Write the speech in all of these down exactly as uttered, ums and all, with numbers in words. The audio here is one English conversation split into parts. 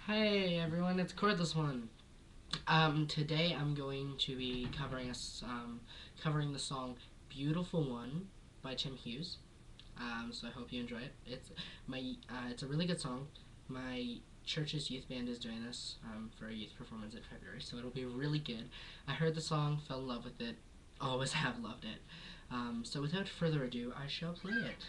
Hey everyone, it's Cordless One. Um, today I'm going to be covering a um, covering the song "Beautiful One" by Tim Hughes. Um, so I hope you enjoy it. It's my uh, it's a really good song. My church's youth band is doing this um, for a youth performance in February, so it'll be really good. I heard the song, fell in love with it, always have loved it. Um, so without further ado, I shall play it.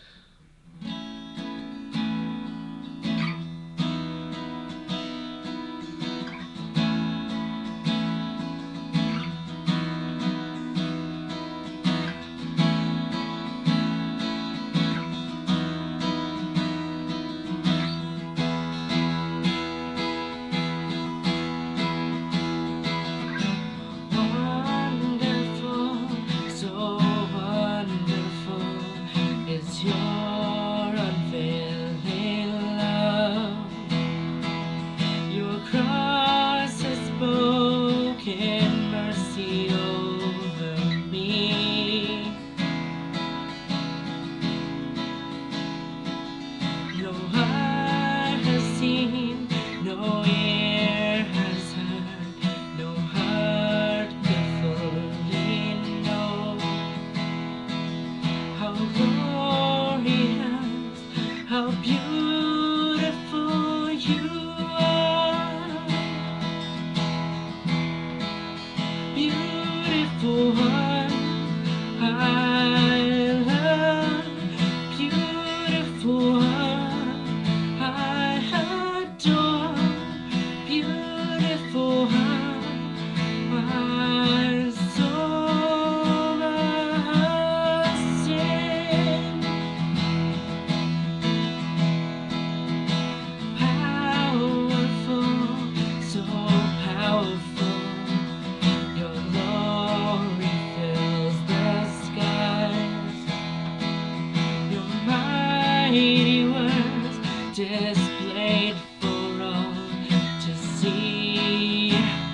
Mercy over me. No eye has seen, no ear has heard, no heart could fully know how glorious, how beautiful you are. Beautiful one, I love. Beautiful one, I adore. Beautiful one, my soul must sing. Powerful, so powerful. Mighty words displayed for all to see.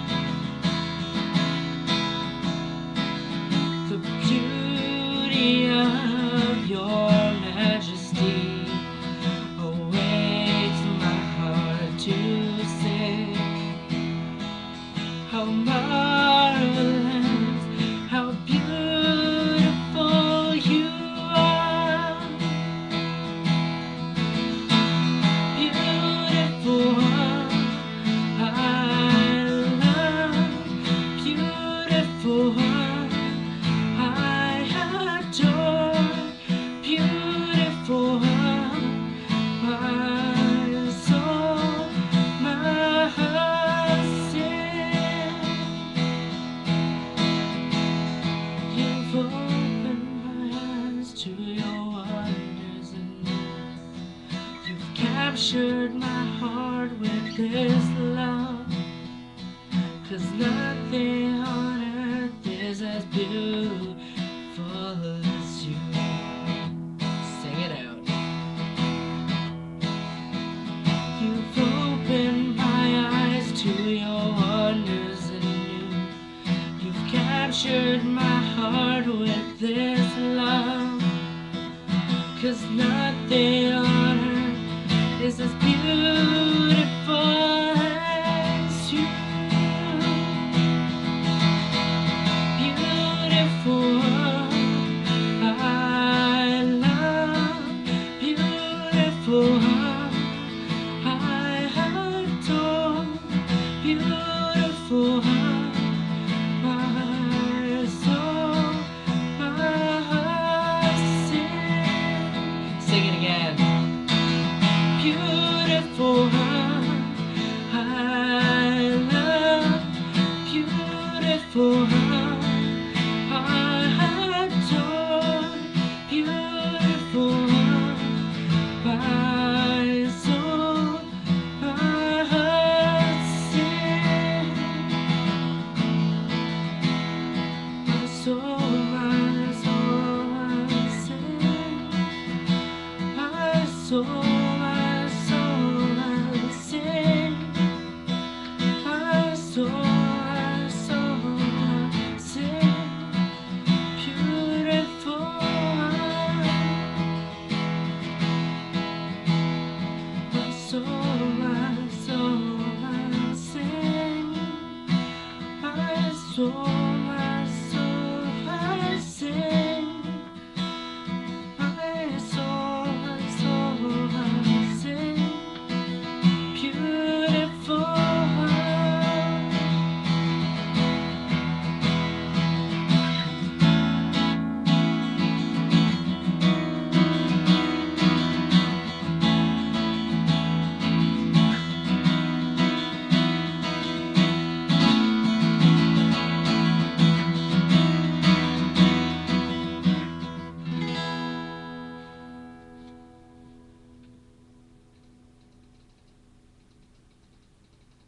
The beauty of your majesty awaits my heart to sing. How marvelous, how beautiful you are. Beautiful one, I love. Beautiful one, I adore. Beautiful one, my soul must sing. You've opened my eyes to your wonders and you've captured my heart with this love. 'Cause nothing on earth is as beautiful as you. Sing it out. You've opened my eyes to your wonders anew. You've captured my heart with this love. 'Cause nothing on earth is as beautiful as you. Beautiful one, I love. Beautiful one, I adore. Beautiful one, my soul must sing. Sing it again. Beautiful one, I love. Beautiful